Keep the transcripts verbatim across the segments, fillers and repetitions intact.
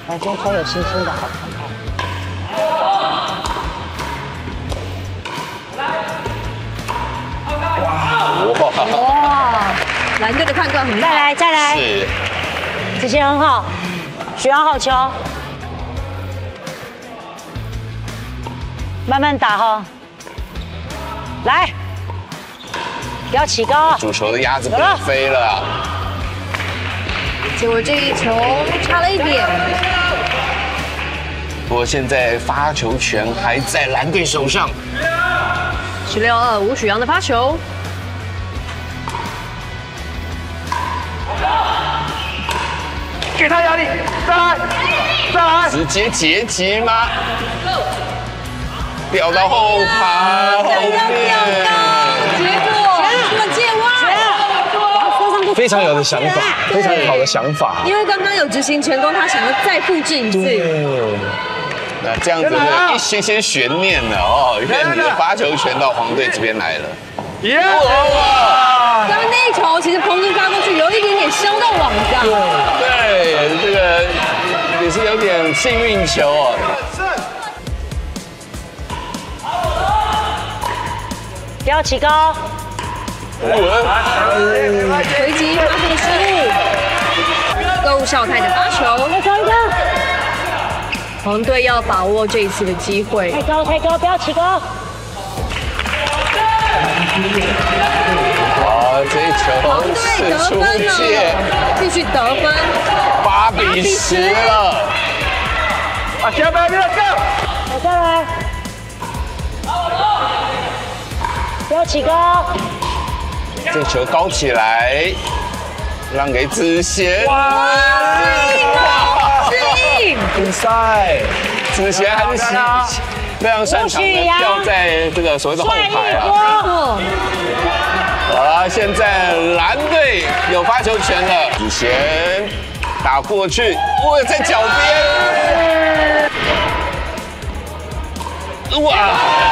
蓝先生有信心的，好看看。 哇！ 哇！蓝队的判断很再来，再来。 是。 子贤很好，许阳好球。慢慢打哈。来，不要起高。 主球的鸭子不能飞了啊！ 结果这一球差了一点。 不过现在发球权还在蓝队手上。 十六二，吴许阳的发球。 给他压力，再来，再来， 直接截击吗？掉到后排后面， 结果出了界外， 非常有的想法，非常好的想法。 因为刚刚有执行成功，他想要再复制一次。 那这样子的一些些悬念了哦，因为你的发球权到黄队这边来了。 耶！ 刚刚那一球其实彭真发过去有一点点伤到网上。 对，这个也是有点幸运球哦。 不要起高。 回击发球的失误，够孝泰的发球。 再高一个。 黄队要把握这一次的机会。 太高太高，不要起高。 好，这一球是出界， 继续得分， 八比十了。 啊，下面那个， 我再来。不要起高。 这球高起来，让给子贤。 哇！比赛， 子贤还是非常擅长的跳在这个所谓的后排啊。好了，现在蓝队有发球权了，子贤打过去，哇，在脚边，哇！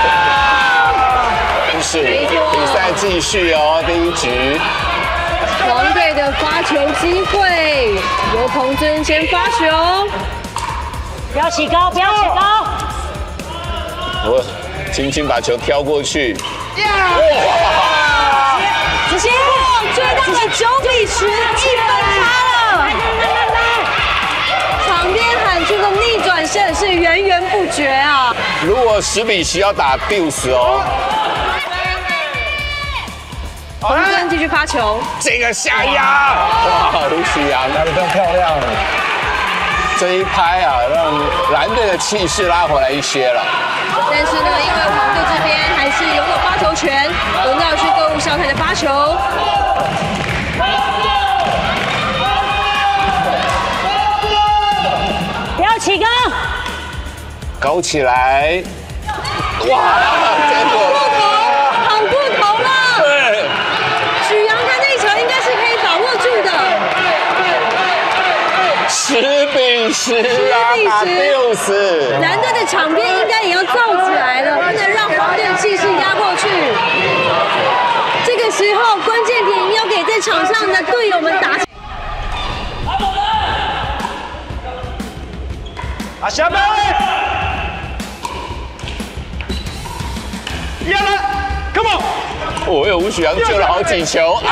但是比赛继续哦，第一局。 黄队的发球机会，由彭真先发球。 不要起高，不要起高。 我轻轻把球挑过去。 哇！子贤追到了九比十，一分差了。场边喊出的逆转胜是源源不绝啊！ 如果十比十要打 deuce 哦。 彭真继续发球， 这个下压，哇，吴许阳打得更漂亮了。 这一拍啊，让蓝队的气势拉回来一些了。 但是呢，因为黄队这边还是拥有发球权，轮到是购物孝泰的发球。 不要起高， 高起来，哇，结果躺过头了。 对， 许阳他那一球应该是可以把握住的。 十比十啊，打六十。 蓝队的场边应该也要燥起来了，不能让黄队的气势压过去。这个时候关键点要给在场上的队友们打。 啊，下面，压了 ，Come on！ 我有吴许阳救了好几球啊！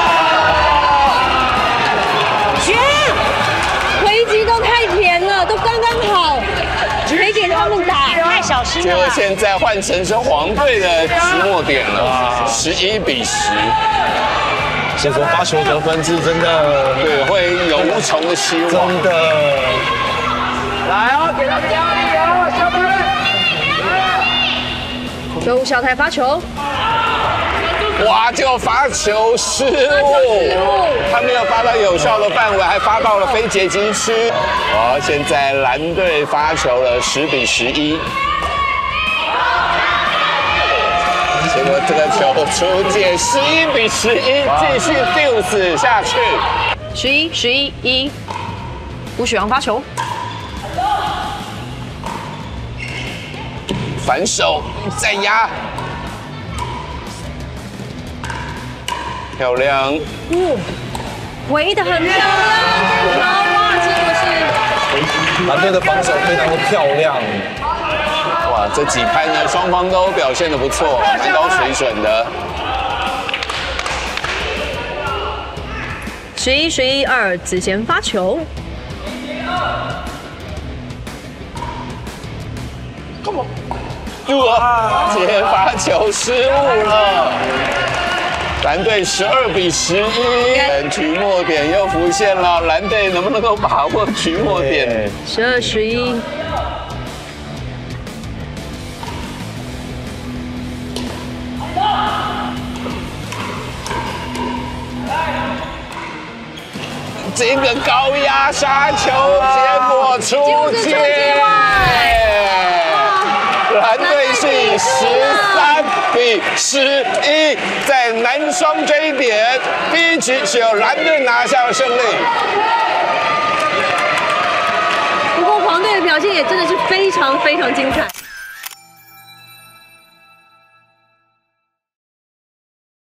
绝！ 回击都太甜了，都刚刚好，没给他们打， 太小心结果了啦。 现在换成是黄队的期末点了，十一比十。 所以说发球得分是真的， 对，会有无穷的希望。 真的。来哦，给他压力哦，小朋友。 由小泰发球， 哇！就发球失误，他没有发到有效的范围，还发到了非截击区。好，现在蓝队发球了，十比十一。结果这个球出界，十一比十一，继续 deuce 下去。 十一十一一，吴许阳发球。 反手再压，漂亮。 嗯，围得很漂亮，好哇！结果是蓝队的防守非常的漂亮。 哇，这几拍呢，双方都表现得不错，蛮高水准的。 十一十一二，子贤发球。 哇，接发球失误了。蓝队十二比十一，局末点又浮现了，蓝队能不能够把握局末点？ 十二十一。 这个高压杀球，结果出界。蓝队是以十三比十一，在男双这一点，第一局是由蓝队拿下了胜利。 不过黄队的表现也真的是非常非常精彩。